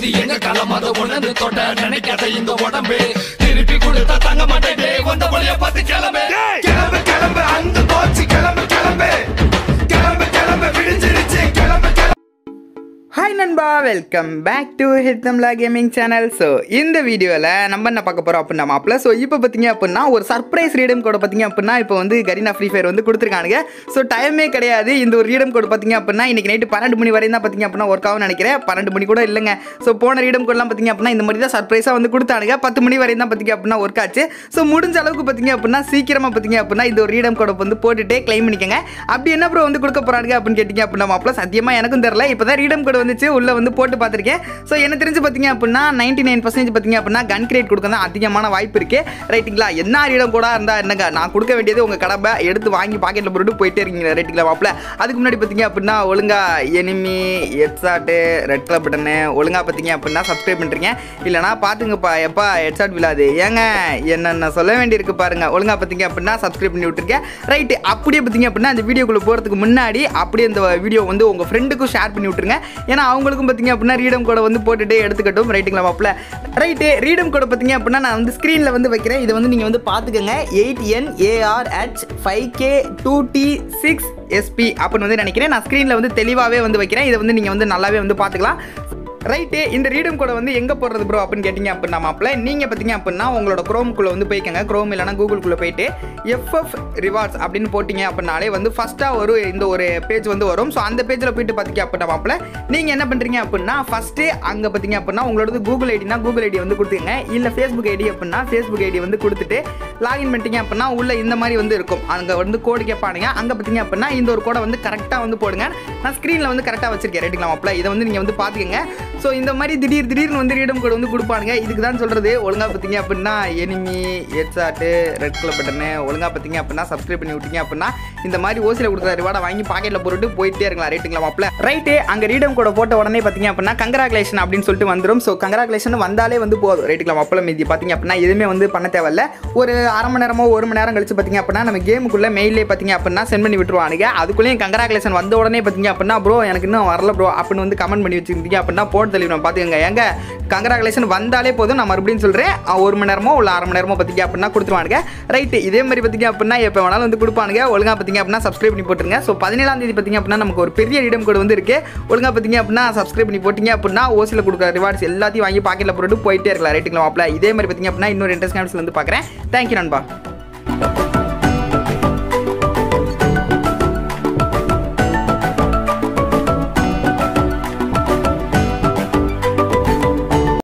இது எங்க காலம் அதை ஒண்ணு தொட்ட நினைக்காத இந்த உடம்பு திருப்பி கொடுத்தா தங்க மாட்டேன் வந்த வழிய பார்த்து கிளம்பு கிளம்பு கிளம்பு அந்த போச்சு கிளம்பு கிளம்பு கிளம்பு கிளம்பு விடிஞ்சிருச்சு கிளம்பு கிளம்பு. ஹாய் நண்பா, வெல்கம் பேக் டு ஹிட்தம்லா கேமிங் சேனல். ஸோ இந்த வீடியோவில் நம்ம என்ன பார்க்க போகிறோம் அப்படின்னா மாப்பிள்ள. ஸோ இப்போ பார்த்தீங்க அப்படின்னா ஒரு சர்ப்ரைஸ் ரீடம் கோட் பார்த்தீங்க அப்படின்னா இப்போ வந்து கரீனா ஃப்ரீ ஃபயர் வந்து கொடுத்துருக்கானுங்க. ஸோ டைமே கிடையாது. இந்த ஒரு ரீடம் கோட் பார்த்தீங்க அப்படின்னா இன்றைக்கி நைட்டு 12 மணி வரையும் தான் பார்த்தீங்க அப்படின்னா ஒர்க் ஆகும்னு நினைக்கிறேன். 12 மணி கூட இல்லைங்க. ஸோ போன ரீடம் கோட்லாம் பார்த்தீங்க அப்படின்னா இந்த மாதிரி தான் சர்ப்ரைஸாக வந்து கொடுத்தானுங்க. 10 மணி வரையும் தான் பார்த்தீங்க அப்படின்னா ஒர்க் ஆச்சு. ஸோ முடிஞ்ச அளவுக்கு பார்த்தீங்க அப்படின்னா சீக்கிரமாக பார்த்தீங்க அப்படின்னா இந்த ஒரு ரீடம் கோடை வந்து போட்டுகிட்டே கிளைம் பண்ணிக்கங்க. அப்படி என்ன ப்ரோ வந்து கொடுக்க போகிறாங்க அப்படின்னு கேட்டிங்க அப்படின்னா மாப்பிள்ள சத்தியமாக எனக்கும் தெரியல. இப்போ தான் ரீடம் கோட் வந்துச்சு, உள்ளே வந்து போட்டு பார்த்துருக்கேன். ஸோ என்ன தெரிஞ்சு பார்த்தீங்க அப்படின்னா 99% பார்த்தீங்க அப்படின்னா கன் கிரேட் கொடுக்க தான் அதிகமான வாய்ப்பு இருக்கு. ரைட்டுங்களா? என்ன ரீடம் கூட இருந்தால் என்னங்க, நான் கொடுக்க வேண்டியது உங்கள் கடமை. எடுத்து வாங்கி பாக்கெட்டில் போட்டு போயிட்டே இருக்கீங்க. ரைட்டுங்களா மாப்பிள்ள? அதுக்கு முன்னாடி பார்த்தீங்க அப்படின்னா ஒழுங்கா enemy headshot red colour button ஒழுங்கா பார்த்தீங்க அப்படின்னா சப்ஸ்கிரைப் பண்ணுறீங்க. இல்லைனா பார்த்துங்கப்பா எப்பா ஹெட்ஷாட் விழாது ஏங்க என்னென்ன சொல்ல வேண்டியிருக்கு பாருங்க. ஒழுங்கா பார்த்தீங்க அப்படின்னா சப்ஸ்கிரைப் பண்ணி விட்டுருக்கேன். ரைட்டு. அப்படியே பார்த்தீங்க அப்படின்னா அந்த வீடியோக்குள்ளே போகிறதுக்கு முன்னாடி அப்படியே இந்த வீடியோ வந்து உங்கள் ஃப்ரெண்டுக்கும் ஷேர் பண்ணி விட்டுருங்க. ஏன்னா அவங்களுக்கும் பார்த்தீங்க அப்படின்னா ரீடம் கோடை வந்து போட்டுட்டே எடுத்துக்கட்டும். ரைட்டுங்களா மாப்பிள்ள? ரைட்டு. ரீடம் கோடை பார்த்தீங்க அப்படின்னா நான் வந்து ஸ்க்ரீனில் வந்து வைக்கிறேன். இதை வந்து நீங்கள் வந்து பார்த்துக்கோங்க. 8NARH5K2T6SP அப்படின்னு வந்து நினைக்கிறேன். நான் ஸ்க்ரீனில் வந்து தெளிவாகவே வந்து வைக்கிறேன். இதை வந்து நீங்கள் வந்து நல்லாவே வந்து பார்த்துக்கலாம். ரைட்டு. இந்த ரீடம் கோடை வந்து எங்கே போடுறது ப்ரோ அப்படின்னு கேட்டிங்க அப்படின்னா மாப்பிள்ள நீங்கள் பார்த்தீங்க அப்படின்னா உங்களோட குரோம்குள்ளே வந்து போய்க்கங்க. குரோம் இல்லைனா கூகுள்குள்ளே போயிட்டு FF ரிவார்ட்ஸ் அப்படின்னு போட்டிங்க அப்படின்னாலே வந்து ஃபஸ்ட்டாக ஒரு இந்த ஒரு பேஜ் வந்து வரும். ஸோ அந்த பேஜில் போயிட்டு பார்த்தீங்க அப்படின்னா மாப்பிள்ள நீங்கள் என்ன பண்ணுறீங்க அப்படின்னா ஃபஸ்ட்டு அங்கே பார்த்தீங்க அப்படின்னா உங்களோட கூகுள் ஐடினா கூகுள் ஐடி வந்து கொடுத்துங்க. இல்லை ஃபேஸ்புக் ஐடி அப்படின்னா ஃபேஸ்புக் ஐடி வந்து கொடுத்துட்டு லாகின் பண்ணிட்டீங்க அப்படின்னா உள்ள இந்த மாதிரி வந்து இருக்கும். அங்கே வந்து கோடு கேட்பானுங்க. அங்கே பார்த்தீங்க அப்படின்னா இந்த ஒரு கோடை வந்து கரெக்டாக வந்து போடுங்க. நான் ஸ்க்ரீனில் வந்து கரெக்டாக வச்சிருக்கேன். ரைட்டுங்களா மாப்பிள்ள? இதை வந்து நீங்கள் வந்து பார்த்துக்கங்க. ஸோ இந்த மாதிரி திடீர்னு வந்து ரீடம் கோட் வந்து கொடுப்பானுங்க. இதுக்கு தான் சொல்கிறது ஒழுங்காக பார்த்தீங்க அப்படின்னா enemy headshot red colour button ஒழுங்காக பார்த்தீங்க அப்படின்னா சப்ஸ்கிரைப் பண்ணி விட்டீங்க அப்படின்னா இந்த மாதிரி ஓசியில் கொடுக்குற ரிவார்டை வாங்கி பாக்கெட்டில் போட்டு போயிட்டே இருக்கலாம். ரைட்டுங்களா மாப்பிள்ள? ரைட்டு. அங்கே ரீடம் கோடை போட்ட உடனே பார்த்தீங்க அப்படின்னா கங்க்ராகுலேஷன் அப்படின்னு சொல்லிட்டு வந்துடும். ஸோ கங்க்ராகுலேஷன் வந்தாலே வந்து போதும். ரைட்டுங்களா மாப்பிள்ள? மீதி பார்த்தீங்க அப்படின்னா எதுவுமே வந்து பண்ண தேவையில்ல. ஒரு அரை மணி நேரமோ 1 மணி நேரம் கழிச்சு பார்த்தீங்க அப்படின்னா நம்ம கேமுக்குள்ளே மெயிலே பார்த்தீங்க அப்படின்னா சென்ட் பண்ணி விட்டுருவானுங்க. அதுக்குள்ளேயும் கங்க்ராகுலேஷன் வந்த உடனே பார்த்தீங்க அப்படின்னா ப்ரோ எனக்கு இன்னும் வரல ப்ரோ அப்படின்னு வந்து கமெண்ட் பண்ணி வச்சுருந்தீங்க அப்படின்னா போட்டு தெளிவு பார்த்துக்கங்க. எங்க கங்க்ராகுலேஷன் வந்தாலே போதும். நான் மறுபடியும் சொல்கிறேன், 1 மணி நேரமோ இல்லை 1/2 மணி நேரமோ பார்த்தீங்க அப்படின்னா கொடுத்துருவானுங்க. ரைட்டு. இதே மாதிரி பார்த்தீங்க அப்படின்னா எப்போ வேணாலும் வந்து கொடுப்பானுங்க. ஒழுங்காக பார்த்தீங்க அப்படின்னா சப்ஸ்கிரைப் பண்ணி போட்டுருங்க. ஸோ 17ஆம் தேதி பார்த்தீங்க அப்படின்னா நமக்கு ஒரு பெரிய ரீடம் கோட் வந்து இருக்குது. ஒழுங்காக பார்த்தீங்க அப்படின்னா சப்ஸ்கிரைப் பண்ணி போட்டிங்க அப்படின்னா ஓசியில் கொடுக்குற ரிவார்ட்ஸ் எல்லாத்தையும் வாங்கி பாக்கெட்டில் போட்டு போயிட்டே இருக்கலாம். ரைட்டுங்களா மாப்பிள்ள? இதே மாதிரி பார்த்தீங்க அப்படின்னா இன்னொரு இன்ட்ரெஸ்ட் வந்து பார்க்குறேன். தேங்க்யூ நண்பா.